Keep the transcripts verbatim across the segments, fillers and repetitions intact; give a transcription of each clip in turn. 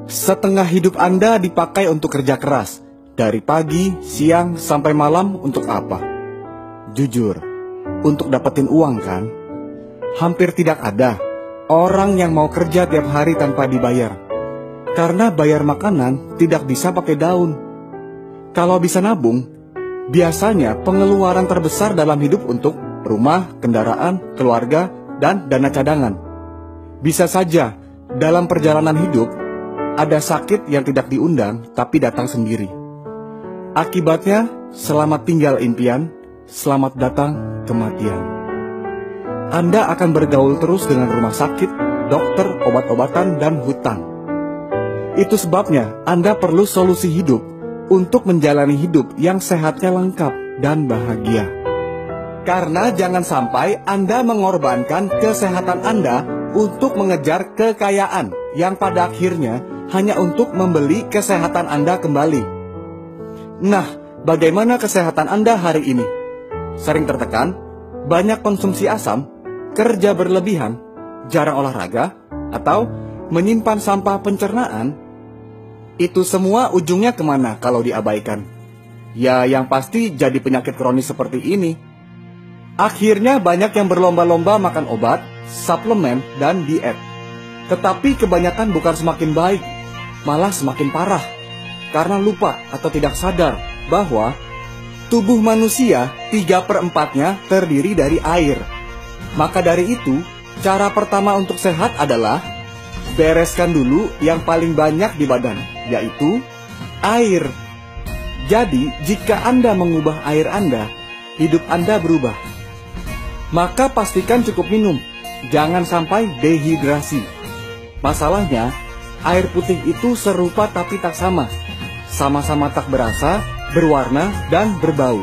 Setengah hidup Anda dipakai untuk kerja keras, dari pagi, siang, sampai malam untuk apa? Jujur, untuk dapetin uang kan? Hampir tidak ada orang yang mau kerja tiap hari tanpa dibayar. Karena bayar makanan tidak bisa pakai daun. Kalau bisa nabung, biasanya pengeluaran terbesar dalam hidup untuk rumah, kendaraan, keluarga, dan dana cadangan. Bisa saja dalam perjalanan hidup ada sakit yang tidak diundang tapi datang sendiri. Akibatnya, selamat tinggal impian, selamat datang kematian. Anda akan bergaul terus dengan rumah sakit, dokter, obat-obatan, dan hutang. Itu sebabnya Anda perlu solusi hidup untuk menjalani hidup yang sehatnya lengkap dan bahagia. Karena jangan sampai Anda mengorbankan kesehatan Anda untuk mengejar kekayaan yang pada akhirnya hanya untuk membeli kesehatan Anda kembali. Nah, bagaimana kesehatan Anda hari ini? Sering tertekan, banyak konsumsi asam, kerja berlebihan, jarang olahraga, atau menyimpan sampah pencernaan? Itu semua ujungnya kemana kalau diabaikan? Ya, yang pasti jadi penyakit kronis seperti ini. Akhirnya banyak yang berlomba-lomba makan obat, suplemen, dan diet. Tetapi kebanyakan bukan semakin baik, malah semakin parah. Karena lupa atau tidak sadar bahwa tubuh manusia tiga per empatnya terdiri dari air. Maka dari itu, cara pertama untuk sehat adalah bereskan dulu yang paling banyak di badan, yaitu air. Jadi, jika Anda mengubah air Anda, hidup Anda berubah. Maka pastikan cukup minum, jangan sampai dehidrasi. Masalahnya, air putih itu serupa tapi tak sama. Sama-sama tak berasa, berwarna, dan berbau.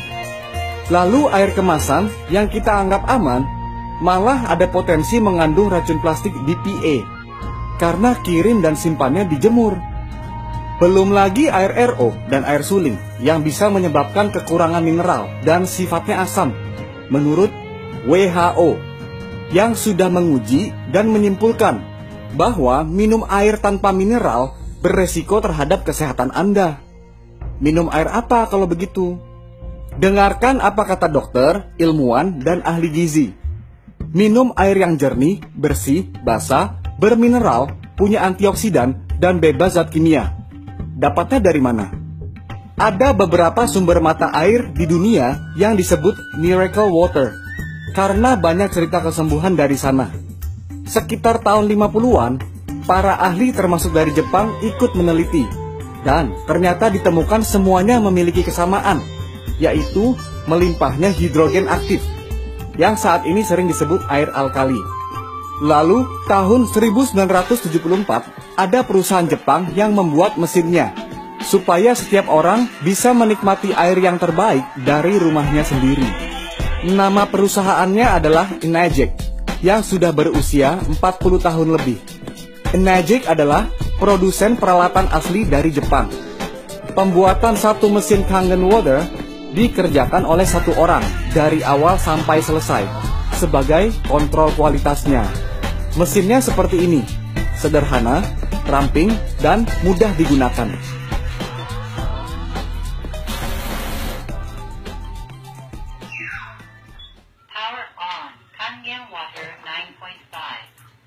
Lalu air kemasan yang kita anggap aman, malah ada potensi mengandung racun plastik B P A. Karena kirim dan simpannya dijemur. Belum lagi air R O dan air suling yang bisa menyebabkan kekurangan mineral dan sifatnya asam. Menurut W H O yang sudah menguji dan menyimpulkan bahwa minum air tanpa mineral beresiko terhadap kesehatan Anda. Minum air apa kalau begitu? Dengarkan apa kata dokter, ilmuwan, dan ahli gizi. Minum air yang jernih, bersih, basah, bermineral, punya antioksidan, dan bebas zat kimia. Dapatnya dari mana? Ada beberapa sumber mata air di dunia yang disebut miracle water, karena banyak cerita kesembuhan dari sana. Sekitar tahun lima puluhan, para ahli termasuk dari Jepang ikut meneliti, dan ternyata ditemukan semuanya memiliki kesamaan, yaitu melimpahnya hidrogen aktif, yang saat ini sering disebut air alkali. Lalu, tahun seribu sembilan ratus tujuh puluh empat, ada perusahaan Jepang yang membuat mesinnya, supaya setiap orang bisa menikmati air yang terbaik dari rumahnya sendiri. Nama perusahaannya adalah Enagic, yang sudah berusia empat puluh tahun lebih. Enagic adalah produsen peralatan asli dari Jepang. Pembuatan satu mesin Kangen Water dikerjakan oleh satu orang dari awal sampai selesai sebagai kontrol kualitasnya. Mesinnya seperti ini, sederhana, ramping, dan mudah digunakan. Power on, Kangen Water nine point five.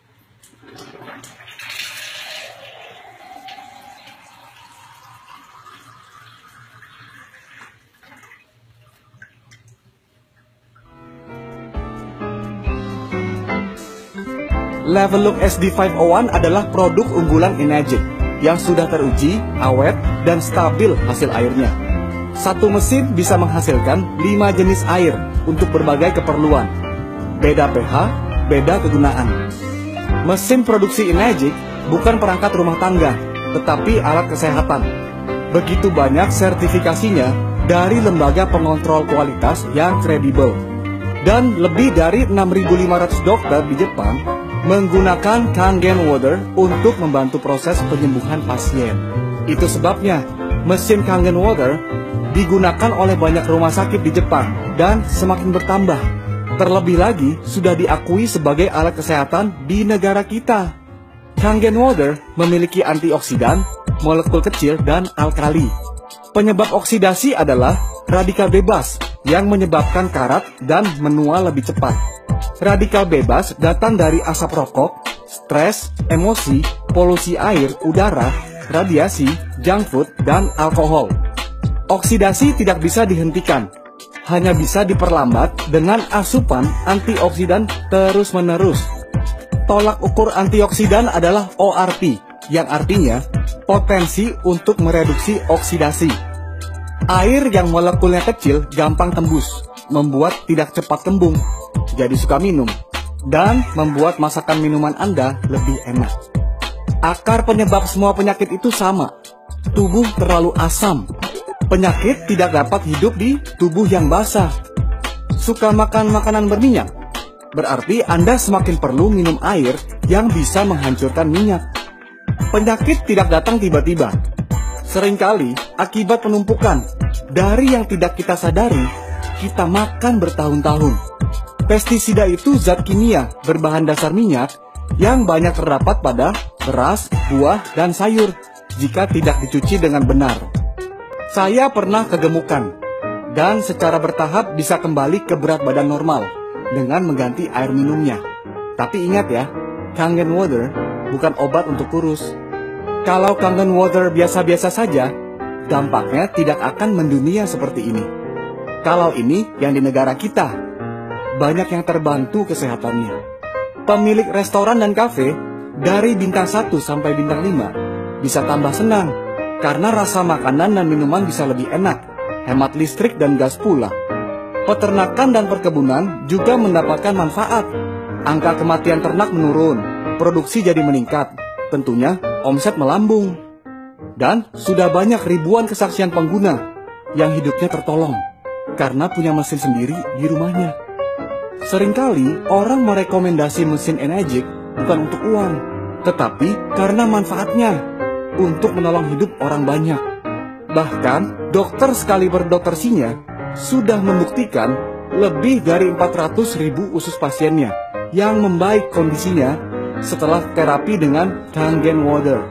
Level Look S D lima nol satu adalah produk unggulan Enagic yang sudah teruji, awet, dan stabil hasil airnya. Satu mesin bisa menghasilkan lima jenis air untuk berbagai keperluan. Beda pH, beda kegunaan. Mesin produksi Enagic bukan perangkat rumah tangga, tetapi alat kesehatan. Begitu banyak sertifikasinya dari lembaga pengontrol kualitas yang kredibel. Dan lebih dari enam ribu lima ratus dokter di Jepang menggunakan Kangen Water untuk membantu proses penyembuhan pasien. Itu sebabnya mesin Kangen Water digunakan oleh banyak rumah sakit di Jepang dan semakin bertambah. Terlebih lagi sudah diakui sebagai alat kesehatan di negara kita. Kangen water memiliki antioksidan, molekul kecil, dan alkali. Penyebab oksidasi adalah radikal bebas yang menyebabkan karat dan menua lebih cepat. Radikal bebas datang dari asap rokok, stres, emosi, polusi air, udara, radiasi, junk food, dan alkohol. Oksidasi tidak bisa dihentikan, hanya bisa diperlambat dengan asupan antioksidan terus-menerus. Tolak ukur antioksidan adalah O R P, yang artinya potensi untuk mereduksi oksidasi. Air yang molekulnya kecil gampang tembus, membuat tidak cepat kembung, jadi suka minum, dan membuat masakan minuman Anda lebih enak. Akar penyebab semua penyakit itu sama, tubuh terlalu asam. Penyakit tidak dapat hidup di tubuh yang basah. Suka makan makanan berminyak? Berarti Anda semakin perlu minum air yang bisa menghancurkan minyak. Penyakit tidak datang tiba-tiba. Seringkali akibat penumpukan dari yang tidak kita sadari, kita makan bertahun-tahun. Pestisida itu zat kimia berbahan dasar minyak yang banyak terdapat pada beras, buah, dan sayur jika tidak dicuci dengan benar. Saya pernah kegemukan dan secara bertahap bisa kembali ke berat badan normal dengan mengganti air minumnya. Tapi ingat ya, Kangen water bukan obat untuk kurus. Kalau Kangen water biasa-biasa saja, dampaknya tidak akan mendunia seperti ini. Kalau ini yang di negara kita, banyak yang terbantu kesehatannya. Pemilik restoran dan kafe dari bintang satu sampai bintang lima bisa tambah senang karena rasa makanan dan minuman bisa lebih enak, hemat listrik dan gas pula. Peternakan dan perkebunan juga mendapatkan manfaat. Angka kematian ternak menurun, produksi jadi meningkat, tentunya omset melambung. Dan sudah banyak ribuan kesaksian pengguna yang hidupnya tertolong karena punya mesin sendiri di rumahnya. Seringkali orang merekomendasi mesin Enegic bukan untuk uang, tetapi karena manfaatnya untuk menolong hidup orang banyak. Bahkan dokter sekali berdoktersinya sudah membuktikan lebih dari empat ratus ribu usus pasiennya yang membaik kondisinya setelah terapi dengan Kangen water.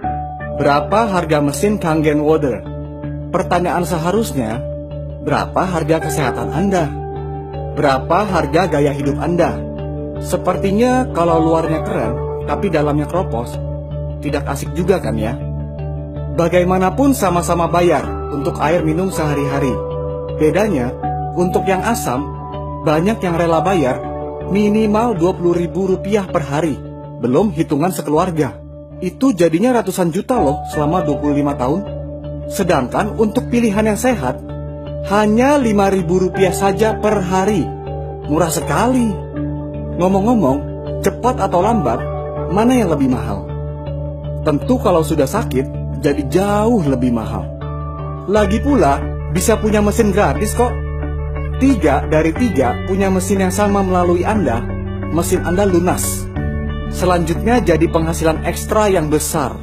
Berapa harga mesin Kangen water? Pertanyaan seharusnya, berapa harga kesehatan Anda? Berapa harga gaya hidup Anda? Sepertinya kalau luarnya keren, tapi dalamnya keropos, tidak asik juga kan ya? Bagaimanapun sama-sama bayar untuk air minum sehari-hari. Bedanya, untuk yang asam, banyak yang rela bayar minimal dua puluh ribu rupiah per hari, belum hitungan sekeluarga. Itu jadinya ratusan juta loh selama dua puluh lima tahun. Sedangkan untuk pilihan yang sehat, hanya lima ribu rupiah saja per hari. Murah sekali. Ngomong-ngomong, cepat atau lambat, mana yang lebih mahal? Tentu kalau sudah sakit, jadi jauh lebih mahal. Lagi pula, bisa punya mesin gratis kok. Tiga dari tiga punya mesin yang sama melalui Anda, mesin Anda lunas. Selanjutnya jadi penghasilan ekstra yang besar.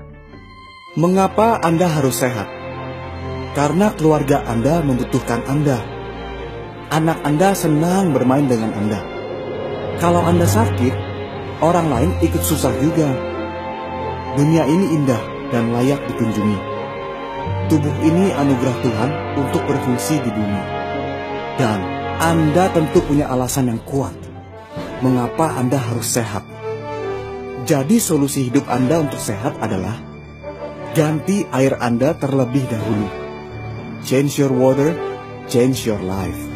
Mengapa Anda harus sehat? Karena keluarga Anda membutuhkan Anda. Anak Anda senang bermain dengan Anda. Kalau Anda sakit, orang lain ikut susah juga. Dunia ini indah dan layak dikunjungi. Tubuh ini anugerah Tuhan untuk berfungsi di bumi. Dan Anda tentu punya alasan yang kuat mengapa Anda harus sehat. Jadi solusi hidup Anda untuk sehat adalah ganti air Anda terlebih dahulu. Change your water, change your life.